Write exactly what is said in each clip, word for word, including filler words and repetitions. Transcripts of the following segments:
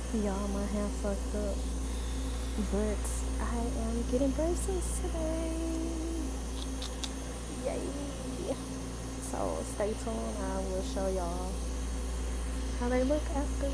Y'all, my hair fucked up. But I am getting braces today. Yay. So stay tuned. I will show y'all how they look after.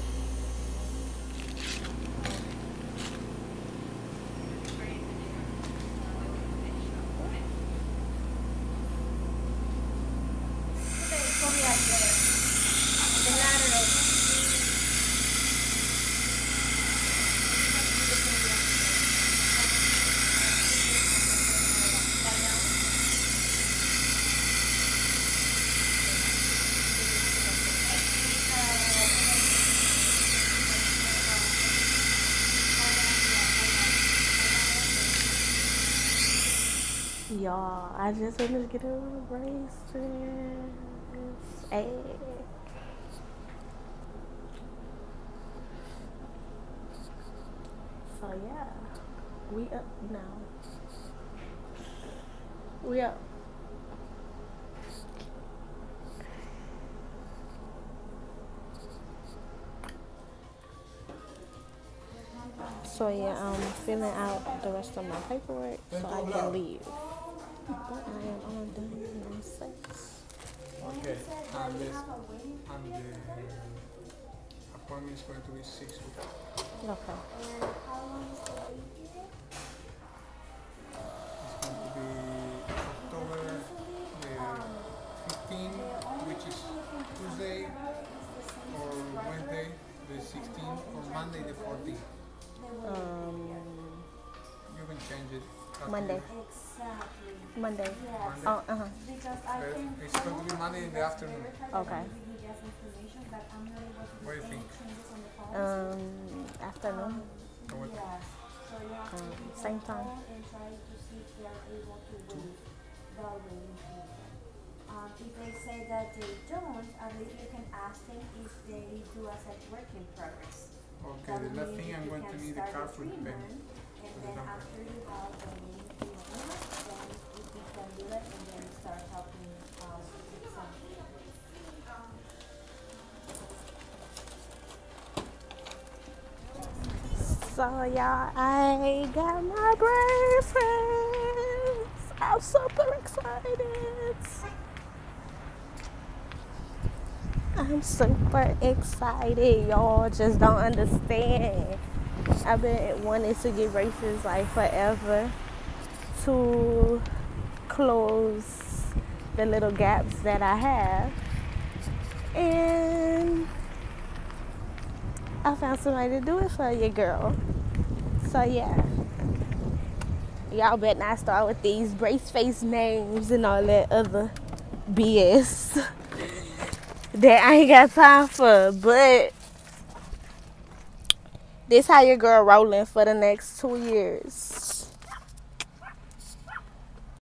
Y'all, I just finished getting braces. Hey. So yeah, we up now. We up. So yeah, I'm filling out the rest of my paperwork so I can leave. But I am all done in six. Okay, and, this, and the appointment is going to be six weeks. Okay. It's going to be October the fifteenth, which is Tuesday, or Wednesday the sixteenth, or Monday the fourteenth. Um, You can change it. Monday. Monday. Monday. Oh, uh huh. But it's going to be Monday in the afternoon. Okay. What do you think? Um, afternoon. Or what? Um, same time. Um, if they say that they don't, at least you can ask them if they do accept work in progress. Okay, the last thing I'm going to need a car for the payment. And then after you have the name to your owner, then if you can do it and then start helping um, with some. So y'all, I got my braces. I'm super excited. I'm super excited. Y'all just don't understand. I've been wanting to get braces like forever to close the little gaps that I have. And I found somebody to do it for you, girl. So yeah. Y'all better not start with these brace face names and all that other B S that I ain't got time for. But this how your girl rolling for the next two years.